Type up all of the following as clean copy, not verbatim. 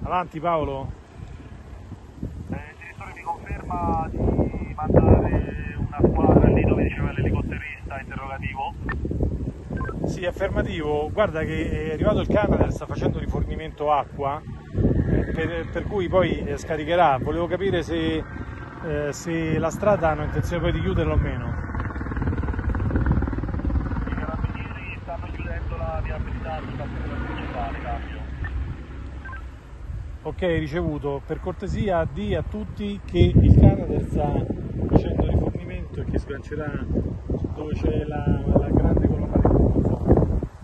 Avanti Paolo. Il direttore mi conferma di mandare una squadra lì dove diceva l'elicotterista, interrogativo? Sì, affermativo. Guarda che è arrivato il Canadair, sta facendo rifornimento acqua, per cui poi scaricherà. Volevo capire se la strada hanno intenzione poi di chiuderla o meno. I carabinieri stanno chiudendo la viabilità sulla strada principale, cambio. Ok, ricevuto. Per cortesia di a tutti che il Canadair sta facendo rifornimento e che sgancerà dove c'è la grande colonna di Monza.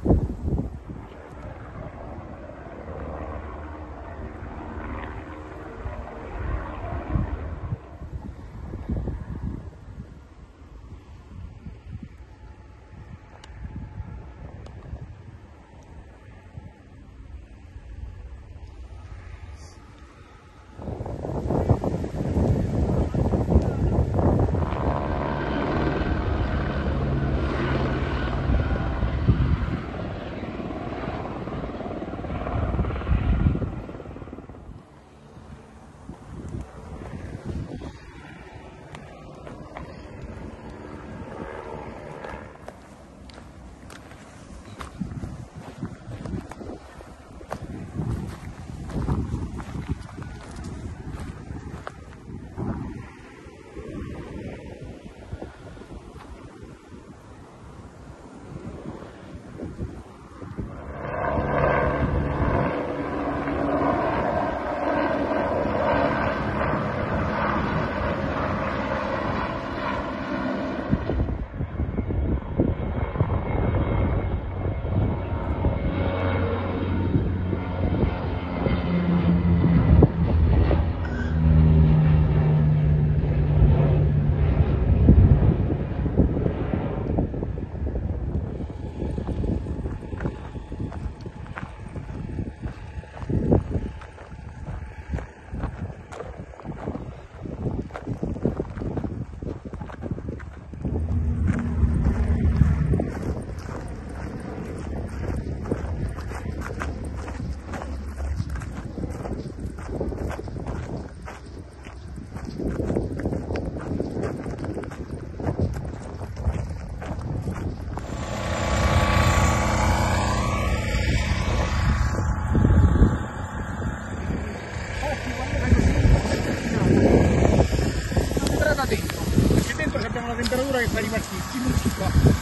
Temperatura che fa ripartire, ci metti qua.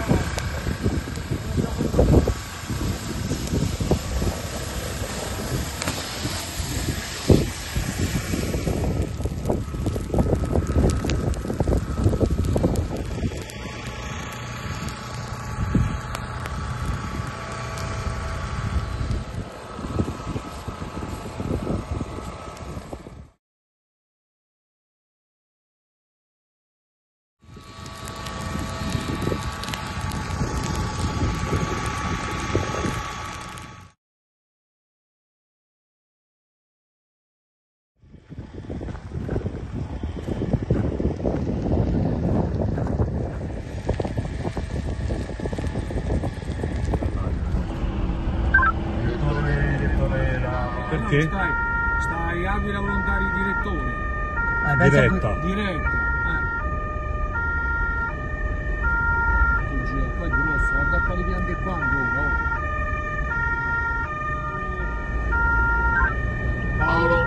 Perché? Stai Aquila Volontari direttore. Diretta. Diretta. Qua è grosso, guarda qua le piante qua ancora. Paolo.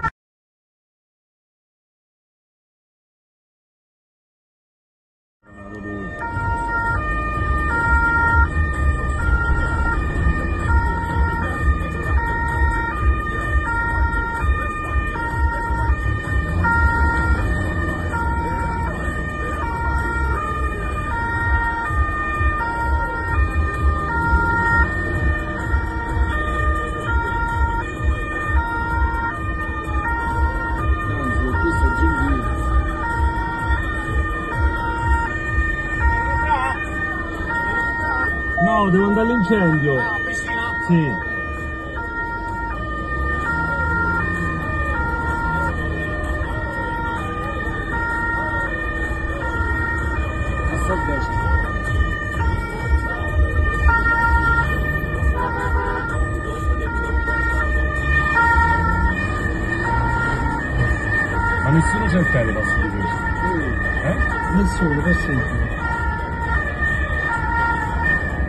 No, devo andare all'incendio. Ah, vicino? Sì. A destra. toccare i passi di questo. Nel sole, per sempre.